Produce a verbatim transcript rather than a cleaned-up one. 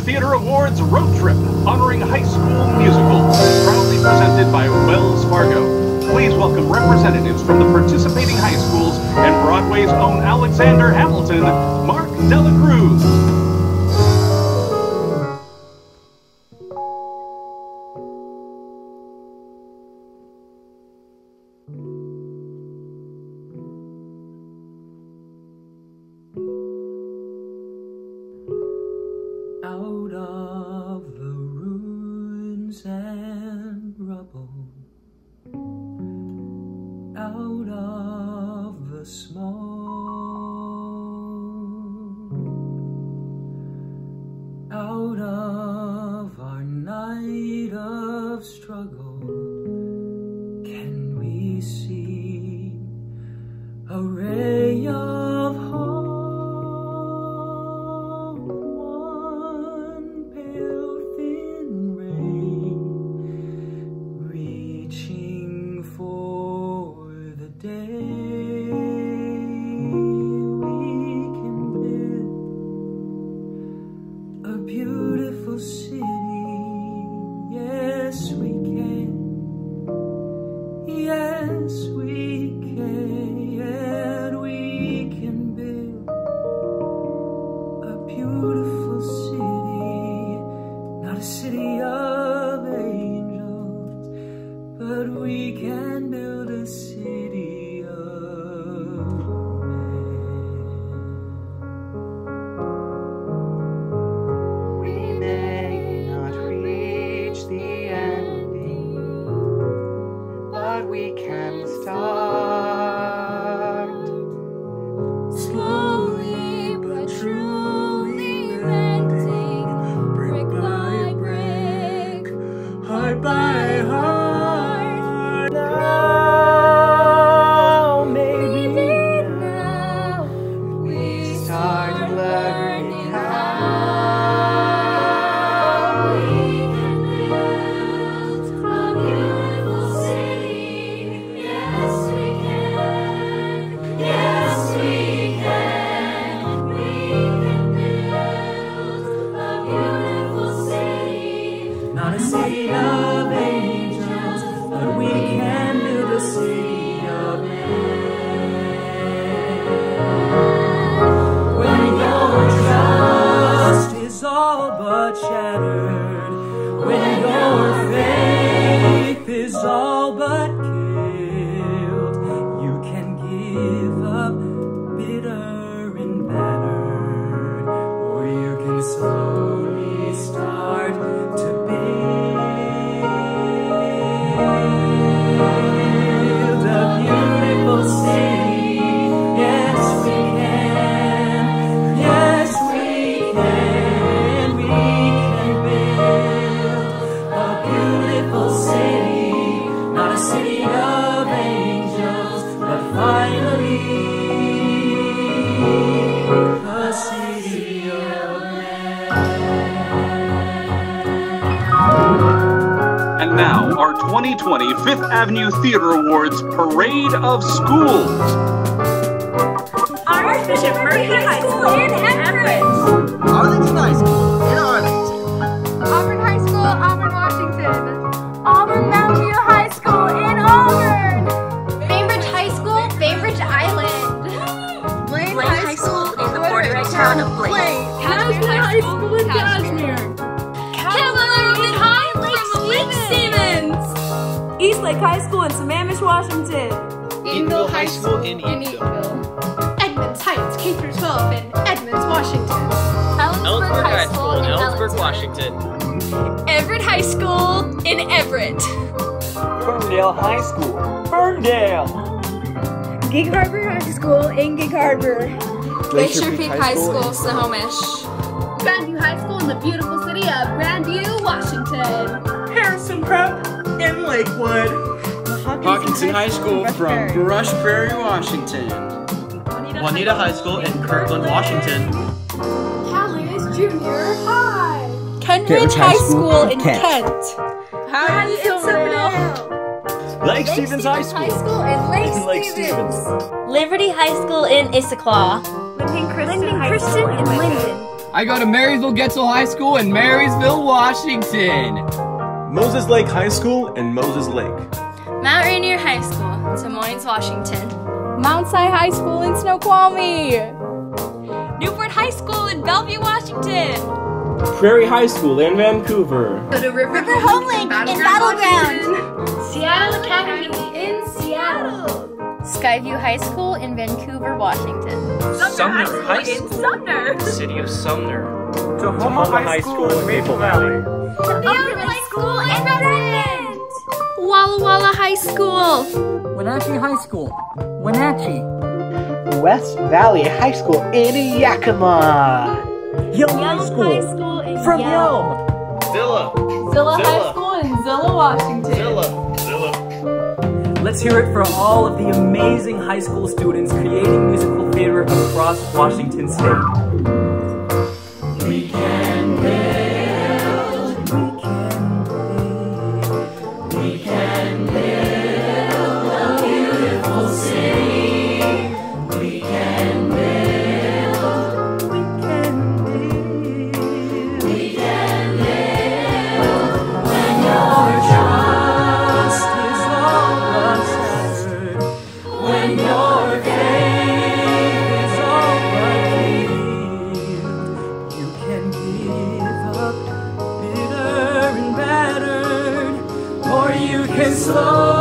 Theater Awards Road Trip, honoring high school musicals, proudly presented by Wells Fargo. Please welcome representatives from the participating high schools and Broadway's own Alexander Hamilton, Marc delaCruz. Out of the ruins and rubble, out of the smoke, out of our night of struggle, can we see a ray of hope? Beautiful city, yes we can, yes we can, and we can build a beautiful city, not a city of angels, but we can build a city of we can start slowly but truly mending, brick by brick, heart by heart. Now, maybe now, we start learning how we can build a beautiful city. Not a city of angels, but we can build a city of men. When your trust is all but shattered, when your faith is all but killed, you can give up bitter and battered, or you can slowly start to build a beautiful city. Yes we can, yes we can, we can build a beautiful city, not a city of angels, but finally a city of men. And now, our twenty twenty Fifth Avenue Theater Awards Parade of Schools. Archbishop Mercy High School in Everett. Arlington High School in Arlington. Auburn High School, Auburn, Washington. Auburn Mountain View High School in Auburn. Bainbridge High School, Bainbridge Island. Blaine High School in the bordering town of Blaine. Cashmere High School in Cashmere. Cavalier High Lake Stevens. Eastlake High School in Sammamish, Washington. Eatonville High School in Eatonville. Edmonds Heights K through twelve in Edmonds, Washington. Ellensburg High School in Ellensburg, Washington. Everett High School in Everett. Ferndale High School, Ferndale. Gig Harbor High School in Gig Harbor. Glacier Peak High School, Snohomish. Grandview High School in the beautiful city of Grandview, Washington. Harrison Prep in Lakewood. Hawkinson High School from Brush Prairie, Washington. Juanita High School in Kirkland, Washington. Calais Junior High. Kentridge High School in Kent. Harry in Silverdale. Lake Stevens High School. High School in Lake, Lake Stevens. Stevens. Liberty High School in Issaquah. Linden Christian Linden High Christian School in in Linden. Linden. I go to Marysville Getzel High School in Marysville, Washington. Moses Lake High School in Moses Lake. Mount Rainier High School, Des Moines, Washington. Mount Si High School in Snoqualmie. Newport High School in Bellevue, Washington. Prairie High School in Vancouver. Go to River, River Homelink in Battleground. Seattle Academy in Seattle. Skyview High School in Vancouver, Washington. Sumner High School in Sumner. City of Sumner. Tahoma High School in Maple Valley. Upland High School in Redmond. Walla Walla High School. Wenatchee High School. Wenatchee. West Valley High School in Yakima. Yelm High School. School in From Yelm. Yelm. Zilla. Zilla High School in Zilla, Washington. Zilla. Zilla. Let's hear it for all of the amazing high school students creating musical theater across Washington State. We can build, we can build, we can build a beautiful city. We can build, we can build, we can build. When your trust is all shattered, when your faith is all but healed, you can give up bitter and battered, or you can slow